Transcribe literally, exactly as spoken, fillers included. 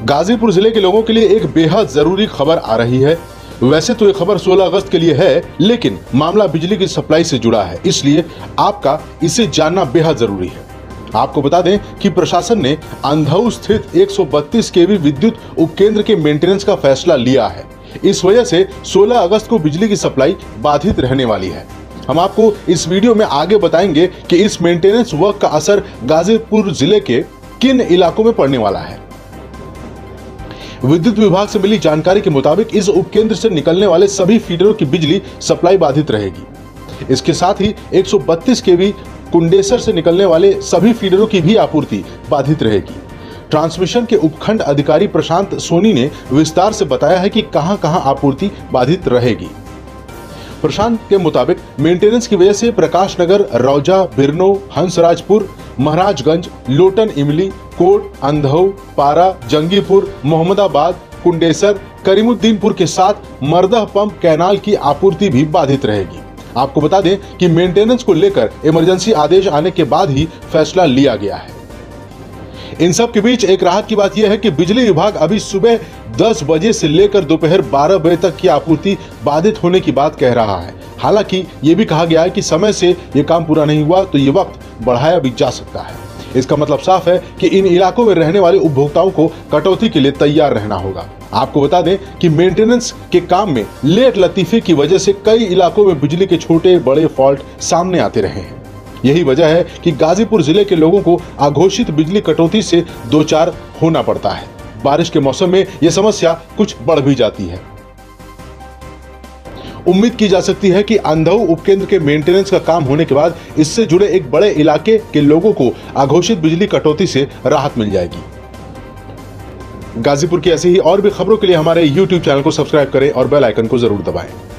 गाजीपुर जिले के लोगों के लिए एक बेहद जरूरी खबर आ रही है। वैसे तो ये खबर सोलह अगस्त के लिए है, लेकिन मामला बिजली की सप्लाई से जुड़ा है, इसलिए आपका इसे जानना बेहद जरूरी है। आपको बता दें कि प्रशासन ने अंधऊ स्थित एक सौ बत्तीस केवी विद्युत उपकेंद्र के मेंटेनेंस का फैसला लिया है। इस वजह से सोलह अगस्त को बिजली की सप्लाई बाधित रहने वाली है। हम आपको इस वीडियो में आगे बताएंगे कि इस मेंटेनेंस वर्क का असर गाजीपुर जिले के किन इलाकों में पड़ने वाला है। विद्युत विभाग से मिली जानकारी के मुताबिक इस उपकेंद्र से निकलने वाले सभी फीडरों की बिजली सप्लाई बाधित रहेगी। इसके साथ ही एक सौ बत्तीस केवी कुंडेसर से निकलने वाले सभी फीडरों की भी आपूर्ति बाधित रहेगी। ट्रांसमिशन के उपखंड अधिकारी प्रशांत सोनी ने विस्तार से बताया है कि कहां कहां आपूर्ति बाधित रहेगी। प्रशांत के मुताबिक मेंटेनेंस की वजह से प्रकाश नगर, रौजा, बिरनो, हंसराजपुर, महाराजगंज, लोटन, इमली, कोट, अंधऊ, पारा, जंगीपुर, मोहम्मदाबाद, कुंडेसर, करीमुद्दीनपुर के साथ मरदह पंप कैनाल की आपूर्ति भी बाधित रहेगी। आपको बता दें कि मेंटेनेंस को लेकर इमरजेंसी आदेश आने के बाद ही फैसला लिया गया है। इन सब के बीच एक राहत की बात यह है कि बिजली विभाग अभी सुबह दस बजे से लेकर दोपहर बारह बजे तक की आपूर्ति बाधित होने की बात कह रहा है। हालांकि ये भी कहा गया है कि समय से ये काम पूरा नहीं हुआ तो ये वक्त बढ़ाया भी जा सकता है। इसका मतलब साफ है कि इन इलाकों में रहने वाले उपभोक्ताओं को कटौती के लिए तैयार रहना होगा। आपको बता दें कि मेंटेनेंस के काम में लेट लतीफे की वजह से कई इलाकों में बिजली के छोटे बड़े फॉल्ट सामने आते रहे हैं। यही वजह है कि गाजीपुर जिले के लोगों को अघोषित बिजली कटौती से दो चार होना पड़ता है। बारिश के मौसम में यह समस्या कुछ बढ़ भी जाती है। उम्मीद की जा सकती है कि अंधऊ उपकेंद्र के मेंटेनेंस का काम होने के बाद इससे जुड़े एक बड़े इलाके के लोगों को अघोषित बिजली कटौती से राहत मिल जाएगी। गाजीपुर की ऐसी ही और भी खबरों के लिए हमारे यूट्यूब चैनल को सब्सक्राइब करें और बेल आइकन को जरूर दबाएं।